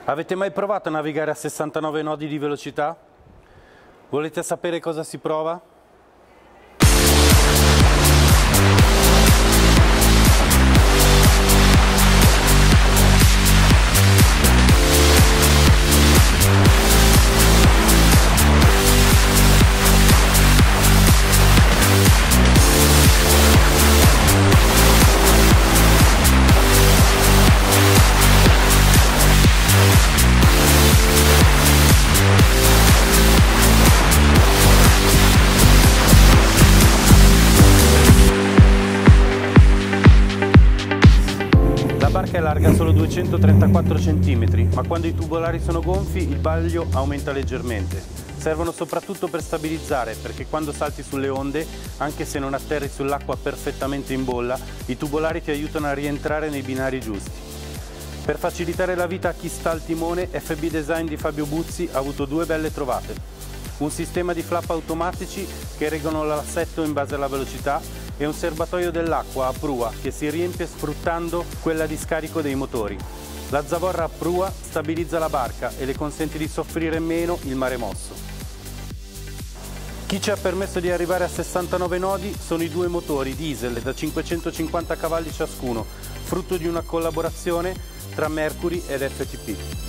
Avete mai provato a navigare a 69 nodi di velocità? Volete sapere cosa si prova? La barca è larga solo 234 cm, ma quando i tubolari sono gonfi il vaglio aumenta leggermente. Servono soprattutto per stabilizzare, perché quando salti sulle onde, anche se non atterri sull'acqua perfettamente in bolla, i tubolari ti aiutano a rientrare nei binari giusti. Per facilitare la vita a chi sta al timone, FB Design di Fabio Buzzi ha avuto due belle trovate. Un sistema di flap automatici che regolano l'assetto in base alla velocità e un serbatoio dell'acqua a prua che si riempie sfruttando quella di scarico dei motori. La zavorra a prua stabilizza la barca e le consente di soffrire meno il mare mosso. Chi ci ha permesso di arrivare a 69 nodi sono i due motori diesel da 550 cavalli ciascuno, frutto di una collaborazione tra Mercury ed FTP.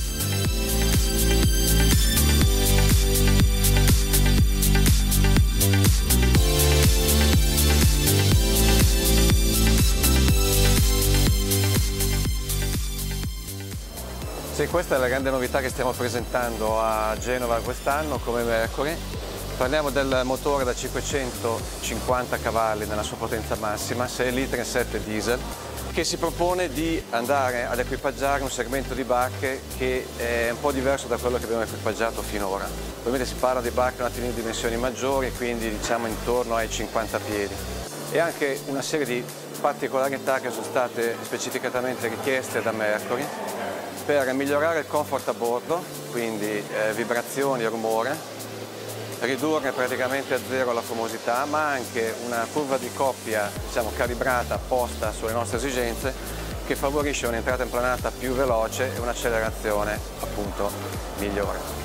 Sì, questa è la grande novità che stiamo presentando a Genova quest'anno come Mercury. Parliamo del motore da 550 cavalli nella sua potenza massima, 6 litri e 7 diesel, che si propone di andare ad equipaggiare un segmento di barche che è un po' diverso da quello che abbiamo equipaggiato finora. Ovviamente si parla di barche un attimino di dimensioni maggiori, quindi diciamo intorno ai 50 piedi. E anche una serie di particolarità che sono state specificatamente richieste da Mercury per migliorare il comfort a bordo, quindi vibrazioni e rumore, ridurre praticamente a zero la fumosità, ma anche una curva di coppia calibrata apposta sulle nostre esigenze che favorisce un'entrata in planata più veloce e un'accelerazione appunto migliore.